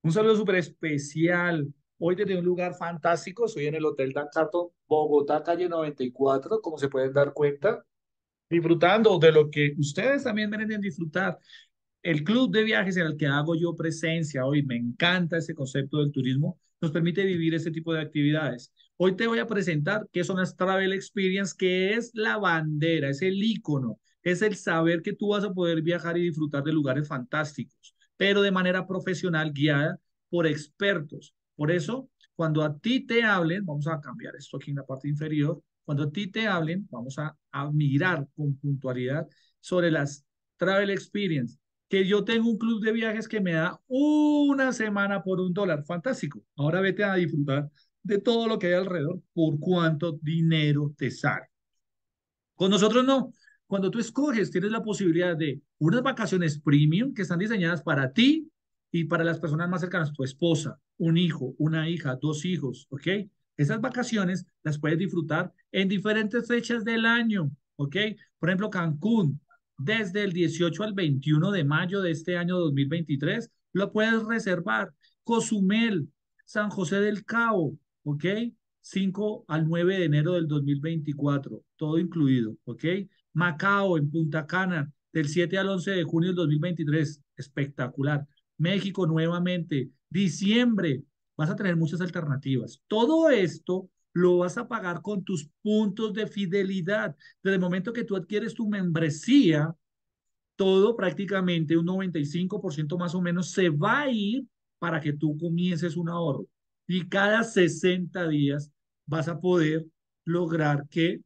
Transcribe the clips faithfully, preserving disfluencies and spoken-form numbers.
Un saludo súper especial. Hoy desde un lugar fantástico, estoy en el Hotel Dan Carton, Bogotá, calle noventa y cuatro, como se pueden dar cuenta, disfrutando de lo que ustedes también merecen disfrutar. El club de viajes en el que hago yo presencia hoy, me encanta ese concepto del turismo, nos permite vivir este tipo de actividades. Hoy te voy a presentar qué son las Travel Experience, que es la bandera, es el icono, es el saber que tú vas a poder viajar y disfrutar de lugares fantásticos, pero de manera profesional, guiada por expertos. Por eso, cuando a ti te hablen, vamos a cambiar esto aquí en la parte inferior, cuando a ti te hablen, vamos a, a mirar con puntualidad sobre las Travel Experience, que yo tengo un club de viajes que me da una semana por un dólar. Fantástico. Ahora vete a disfrutar de todo lo que hay alrededor, por cuánto dinero te sale. Con nosotros no. Cuando tú escoges, tienes la posibilidad de unas vacaciones premium que están diseñadas para ti y para las personas más cercanas, tu esposa, un hijo, una hija, dos hijos, ¿ok? Esas vacaciones las puedes disfrutar en diferentes fechas del año, ¿ok? Por ejemplo, Cancún, desde el dieciocho al veintiuno de mayo de este año dos mil veintitrés, lo puedes reservar. Cozumel, San José del Cabo, ¿ok? Cinco al nueve de enero del dos mil veinticuatro, todo incluido, ¿ok? Macao en Punta Cana, del siete al once de junio del dos mil veintitrés, espectacular. México nuevamente, diciembre, vas a tener muchas alternativas. Todo esto lo vas a pagar con tus puntos de fidelidad. Desde el momento que tú adquieres tu membresía, todo prácticamente un noventa y cinco por ciento más o menos se va a ir para que tú comiences un ahorro. Y cada sesenta días vas a poder lograr que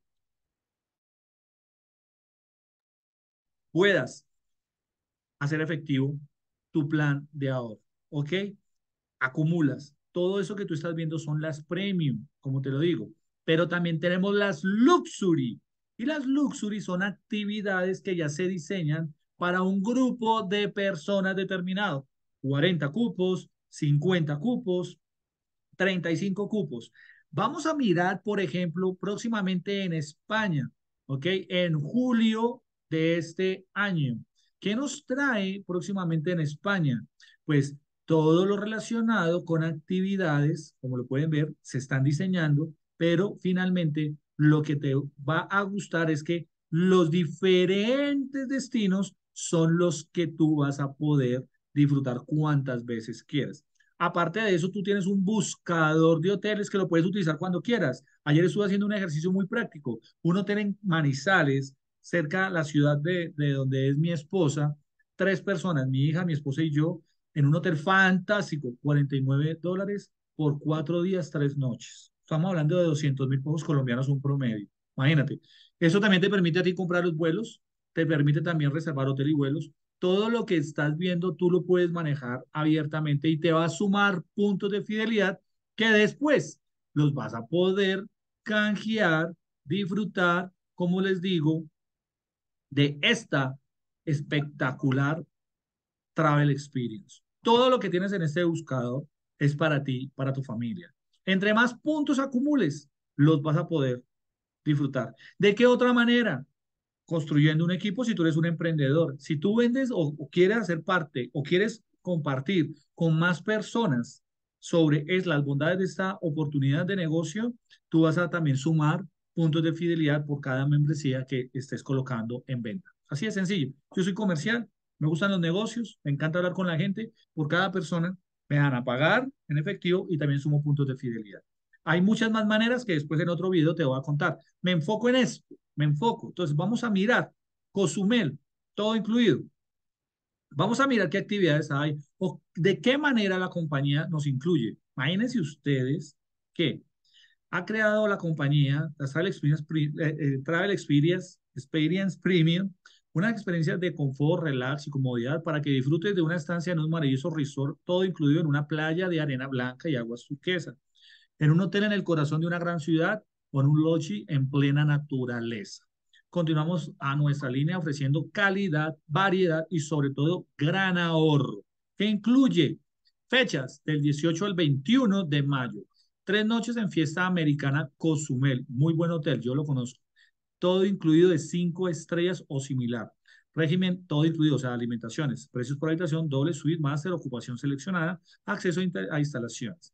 puedas hacer efectivo tu plan de ahorro. ¿Ok? Acumulas. Todo eso que tú estás viendo son las premium, como te lo digo. Pero también tenemos las luxury. Y las luxury son actividades que ya se diseñan para un grupo de personas determinado. cuarenta cupos, cincuenta cupos, treinta y cinco cupos. Vamos a mirar, por ejemplo, próximamente en España, ¿ok? En julio de este año. ¿Qué nos trae próximamente en España? Pues todo lo relacionado con actividades, como lo pueden ver, se están diseñando, pero finalmente lo que te va a gustar es que los diferentes destinos son los que tú vas a poder disfrutar cuantas veces quieras. Aparte de eso, tú tienes un buscador de hoteles que lo puedes utilizar cuando quieras. Ayer estuve haciendo un ejercicio muy práctico. Un hotel en Manizales, cerca de la ciudad de, de donde es mi esposa, tres personas, mi hija, mi esposa y yo, en un hotel fantástico, cuarenta y nueve dólares por cuatro días, tres noches. Estamos hablando de doscientos mil pesos colombianos un promedio. Imagínate. Eso también te permite a ti comprar los vuelos, te permite también reservar hotel y vuelos. Todo lo que estás viendo tú lo puedes manejar abiertamente y te va a sumar puntos de fidelidad que después los vas a poder canjear, disfrutar, como les digo, de esta espectacular Travel Experience. Todo lo que tienes en este buscador es para ti, para tu familia. Entre más puntos acumules, los vas a poder disfrutar. ¿De qué otra manera? Construyendo un equipo si tú eres un emprendedor. Si tú vendes o, o quieres hacer parte o quieres compartir con más personas sobre es, las bondades de esta oportunidad de negocio, tú vas a también sumar puntos de fidelidad por cada membresía que estés colocando en venta. Así de sencillo. Yo soy comercial, me gustan los negocios, me encanta hablar con la gente. Por cada persona me van a pagar en efectivo y también sumo puntos de fidelidad. Hay muchas más maneras que después en otro video te voy a contar. Me enfoco en esto, me enfoco. Entonces vamos a mirar Cozumel, todo incluido. Vamos a mirar qué actividades hay o de qué manera la compañía nos incluye. Imagínense ustedes que ha creado la compañía la Travel Experience, eh, eh, Travel Experience, Experience Premium, una experiencia de confort, relax y comodidad para que disfrutes de una estancia en un maravilloso resort, todo incluido en una playa de arena blanca y aguas turquesas, en un hotel en el corazón de una gran ciudad o en un lodge en plena naturaleza. Continuamos a nuestra línea ofreciendo calidad, variedad y sobre todo gran ahorro, que incluye fechas del dieciocho al veintiuno de mayo, tres noches en fiesta americana Cozumel, muy buen hotel, yo lo conozco, todo incluido de cinco estrellas o similar. Régimen todo incluido, o sea, alimentaciones, precios por habitación, doble suite, máster, ocupación seleccionada, acceso a, insta- a instalaciones.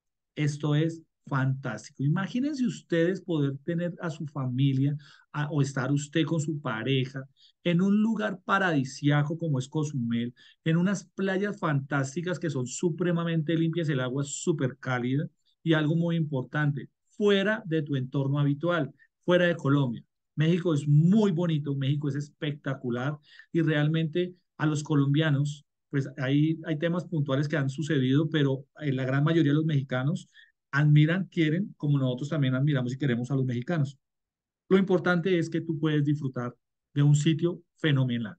Esto es fantástico. Imagínense ustedes poder tener a su familia a- o estar usted con su pareja en un lugar paradisiaco como es Cozumel, en unas playas fantásticas que son supremamente limpias, el agua es súper cálida y algo muy importante, fuera de tu entorno habitual, fuera de Colombia. México es muy bonito, México es espectacular y realmente a los colombianos pues hay, hay temas puntuales que han sucedido, pero en la gran mayoría de los mexicanos admiran, quieren, como nosotros también admiramos y queremos a los mexicanos. Lo importante es que tú puedes disfrutar de un sitio fenomenal.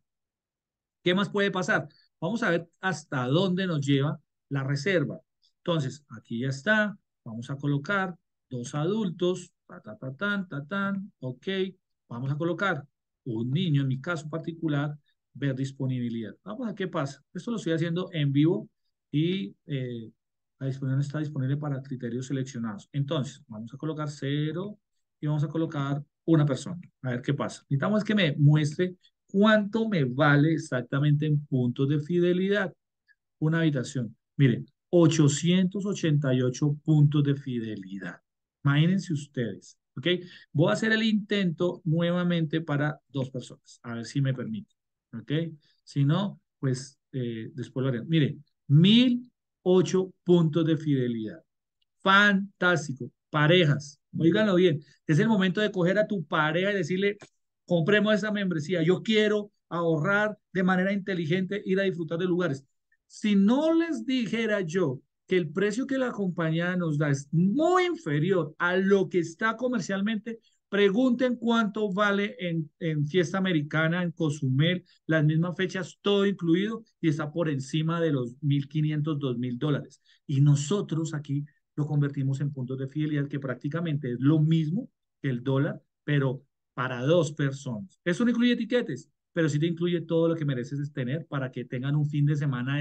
¿Qué más puede pasar? Vamos a ver hasta dónde nos lleva la reserva. Entonces, aquí ya está. Vamos a colocar dos adultos. Ta, ta, ta, tan, ta, tan. Ok. Vamos a colocar un niño, en mi caso particular, ver disponibilidad. Vamos a ver qué pasa. Esto lo estoy haciendo en vivo y eh, la disponibilidad está disponible para criterios seleccionados. Entonces, vamos a colocar cero y vamos a colocar una persona. A ver qué pasa. Necesitamos que me muestre cuánto me vale exactamente en puntos de fidelidad una habitación. Miren, ochocientos ochenta y ocho puntos de fidelidad. Imagínense ustedes, ¿ok? Voy a hacer el intento nuevamente para dos personas, a ver si me permite, ¿ok? Si no, pues eh, después lo haremos. Miren, mil ocho puntos de fidelidad. Fantástico. Parejas, óiganlo bien, es el momento de coger a tu pareja y decirle, compremos esa membresía, yo quiero ahorrar de manera inteligente, ir a disfrutar de lugares. Si no les dijera yo que el precio que la compañía nos da es muy inferior a lo que está comercialmente, pregunten cuánto vale en, en Fiesta Americana, en Cozumel, las mismas fechas, todo incluido, y está por encima de los mil quinientos, dos mil dólares. Y nosotros aquí lo convertimos en puntos de fidelidad, que prácticamente es lo mismo que el dólar, pero para dos personas. Eso no incluye etiquetes, pero sí te incluye todo lo que mereces tener para que tengan un fin de semana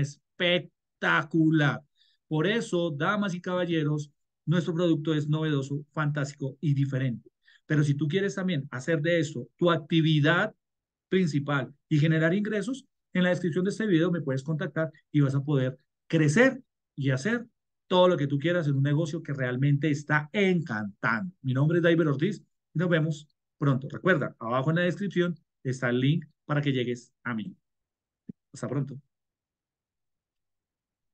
espectacular. Por eso, damas y caballeros, nuestro producto es novedoso, fantástico y diferente. Pero si tú quieres también hacer de esto tu actividad principal y generar ingresos, en la descripción de este video me puedes contactar y vas a poder crecer y hacer todo lo que tú quieras en un negocio que realmente está encantando. Mi nombre es David Ortiz y nos vemos pronto. Recuerda, abajo en la descripción está el link para que llegues a mí. Hasta pronto.